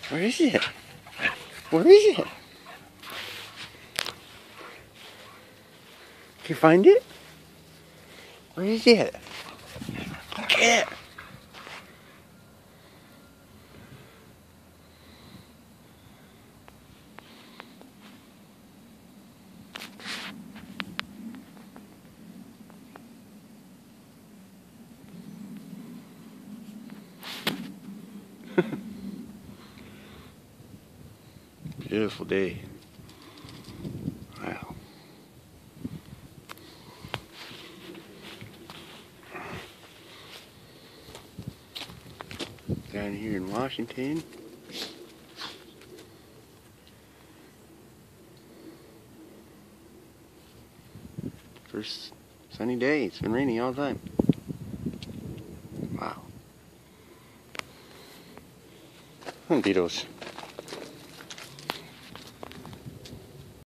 Where is it? Where is it? Can you find it? Where is it? Look at it! Beautiful day. Wow. Down here in Washington. First sunny day. It's been raining all the time. Wow. Beetles.